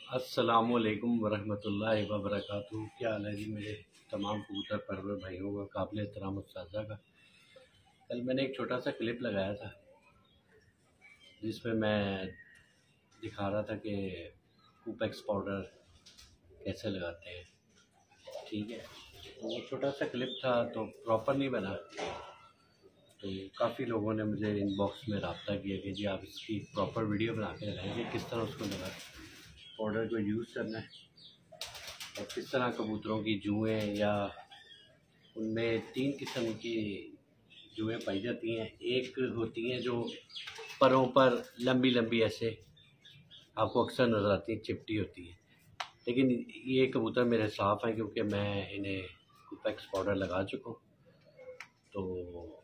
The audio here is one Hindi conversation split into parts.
अस्सलामुअलैकुम वरहमतुल्लाहि वबरकातुहू। क्या हाल है जी मेरे तमाम कबूतर परवर भाइयों का, काबिल एहतराम उस्तादा का। कल मैंने एक छोटा सा क्लिप लगाया था जिसमें मैं दिखा रहा था कि कूपेक्स पाउडर कैसे लगाते हैं। ठीक है, तो वो छोटा सा क्लिप था तो प्रॉपर नहीं बना, तो काफ़ी लोगों ने मुझे इनबॉक्स में रब्ता किया कि जी आप इसकी प्रॉपर वीडियो बना के लगाएंगे, किस तरह उसको लगा पाउडर को यूज़ करना है और किस तरह कबूतरों की जुएँ, या उनमें 3 किस्म की जुएँ पाई जाती हैं। एक होती हैं जो परों पर लंबी लंबी ऐसे आपको अक्सर नज़र आती हैं, चिपटी होती हैं, लेकिन ये कबूतर मेरे साफ़ हैं क्योंकि मैं इन्हें कुपेक्स पाउडर लगा चुका हूँ। तो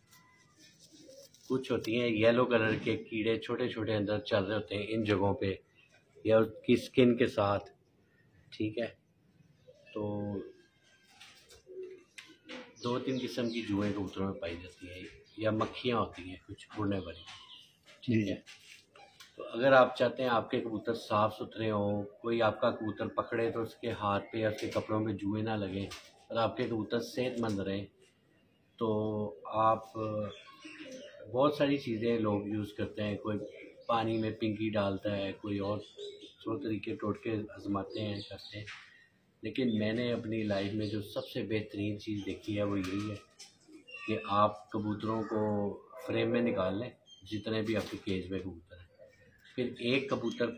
कुछ होती हैं येलो कलर के कीड़े छोटे छोटे अंदर चल रहे होते हैं इन जगहों पे या उसकी स्किन के साथ। ठीक है, तो 2-3 किस्म की जुएँ कबूतरों में पाई जाती हैं या मक्खियाँ होती हैं कुछ उड़ने वाली। ठीक है, तो अगर आप चाहते हैं आपके कबूतर साफ़ सुथरे हों, कोई आपका कबूतर पकड़े तो उसके हाथ पे या उसके कपड़ों में जुएँ ना लगें और आपके कबूतर सेहतमंद रहें, तो आप बहुत सारी चीज़ें लोग यूज़ करते हैं। कोई पानी में पिंकी डालता है, कोई और 100 तरीके टोटके आजमाते हैं, करते हैं, लेकिन मैंने अपनी लाइफ में जो सबसे बेहतरीन चीज़ देखी है वो यही है कि आप कबूतरों को फ्रेम में निकाल लें, जितने भी आपके केज में कबूतर हैं, फिर एक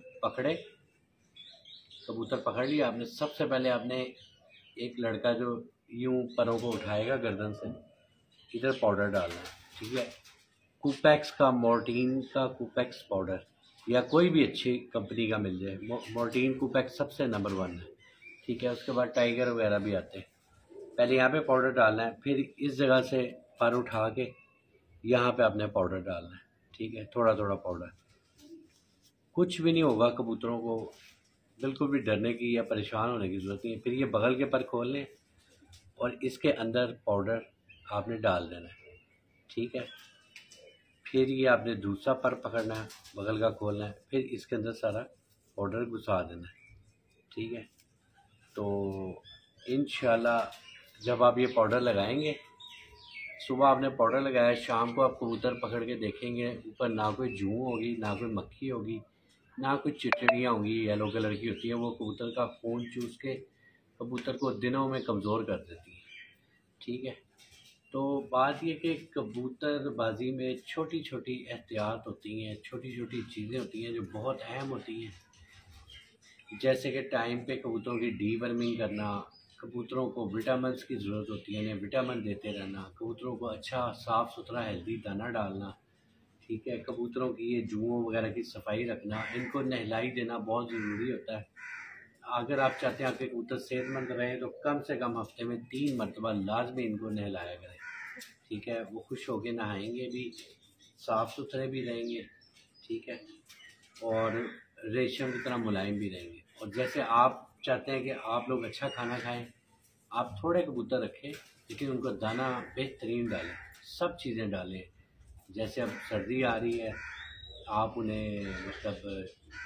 कबूतर पकड़ लिया आपने। सबसे पहले आपने एक लड़का जो यूं परों को उठाएगा गर्दन से, इधर पाउडर डालना है। ठीक है, कूपेक्स का, मोर्टीन का कूपेक्स पाउडर या कोई भी अच्छी कंपनी का मिल जाए, मोर्टीन कूपेक्स सबसे नंबर 1 है। ठीक है, उसके बाद टाइगर वगैरह भी आते हैं। पहले यहाँ पे पाउडर डालना है, फिर इस जगह से पर उठा के यहाँ पे आपने पाउडर डालना है। ठीक है, थोड़ा थोड़ा पाउडर, कुछ भी नहीं होगा कबूतरों को, बिल्कुल भी डरने की या परेशान होने की ज़रूरत नहीं है। फिर ये बगल के पर खोल लें और इसके अंदर पाउडर आपने डाल देना है। ठीक है, फिर ये आपने दूसरा पर पकड़ना है, बगल का खोलना है, फिर इसके अंदर सारा पाउडर घुसा देना है। ठीक है, तो इंशाल्लाह जब आप ये पाउडर लगाएंगे, सुबह आपने पाउडर लगाया, शाम को आप कबूतर पकड़ के देखेंगे, ऊपर ना कोई जूं होगी, ना कोई मक्खी होगी, ना कुछ चिड़ियाँ होंगी येलो कलर की होती हैं, वो कबूतर का खून चूस के कबूतर को दिनों में कमज़ोर कर देती हैं। ठीक है, तो बात ये कि कबूतरबाजी में छोटी छोटी एहतियात होती हैं, छोटी छोटी चीज़ें होती हैं जो बहुत अहम होती हैं, जैसे कि टाइम पे कबूतरों की डीवर्मिंग करना, कबूतरों को विटामिन्स की ज़रूरत होती है, इन्हें विटामिन देते रहना, कबूतरों को अच्छा साफ़ सुथरा हेल्दी दाना डालना। ठीक है, कबूतरों की ये जुओं वगैरह की सफाई रखना, इनको नहलाई देना बहुत ज़रूरी होता है। अगर आप चाहते हैं आपके कबूतर सेहतमंद रहें तो कम से कम हफ्ते में 3 मरतबा लाजमी इनको नहलाया करें। ठीक है, वो खुश होकर नहाएंगे भी, साफ़ सुथरे भी रहेंगे। ठीक है, और रेशम की तरह मुलायम भी रहेंगे। और जैसे आप चाहते हैं कि आप लोग अच्छा खाना खाएं, आप थोड़े कबूतर रखें लेकिन उनको दाना बेहतरीन डालें, सब चीज़ें डालें। जैसे अब सर्दी आ रही है, आप उन्हें मतलब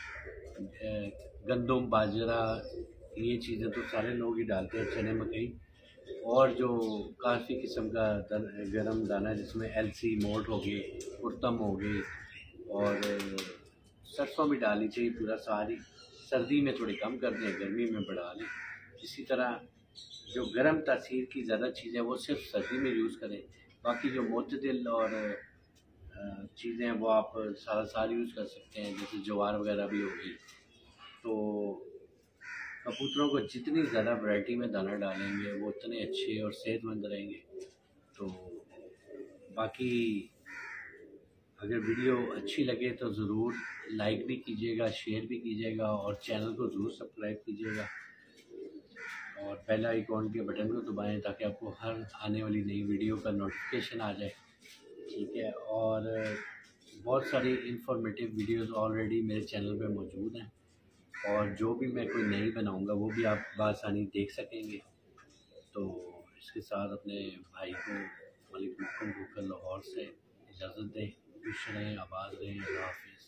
गंदम, बाजरा, ये चीज़ें तो सारे लोग ही डालते हैं, चने मकई, और जो काफ़ी किस्म का गरम दाना है जिसमें अलसी, मोल्ट हो गई, कुर्तम हो गई, और सरसों भी डालनी चाहिए पूरा सारी। सर्दी में थोड़ी कम कर दें, गर्मी में बढ़ा लें। इसी तरह जो गर्म तासीर की ज़्यादा चीज़ें वो सिर्फ सर्दी में यूज़ करें, बाकी जो मोतदिल और चीज़ें हैं वो आप सारा साल यूज़ कर सकते हैं, जैसे ज्वार वगैरह भी हो गई। तो कबूतरों को जितनी ज़्यादा वैरायटी में दाना डालेंगे वो उतने अच्छे और सेहतमंद रहेंगे। तो बाकी अगर वीडियो अच्छी लगे तो ज़रूर लाइक भी कीजिएगा, शेयर भी कीजिएगा और चैनल को ज़रूर सब्सक्राइब कीजिएगा और बेल आइकॉन के बटन को दबाएं ताकि आपको हर आने वाली नई वीडियो का नोटिफिकेशन आ जाए। ठीक है, और बहुत सारी इंफॉर्मेटिव वीडियोस ऑलरेडी मेरे चैनल पे मौजूद हैं और जो भी मैं कोई नई बनाऊंगा वो भी आप बआसानी देख सकेंगे। तो इसके साथ अपने भाई को मलिक मुकम को लाहौर से इजाज़त दें। खुश रहें, आबाद रहें, अल्लाह हाफ़िज़।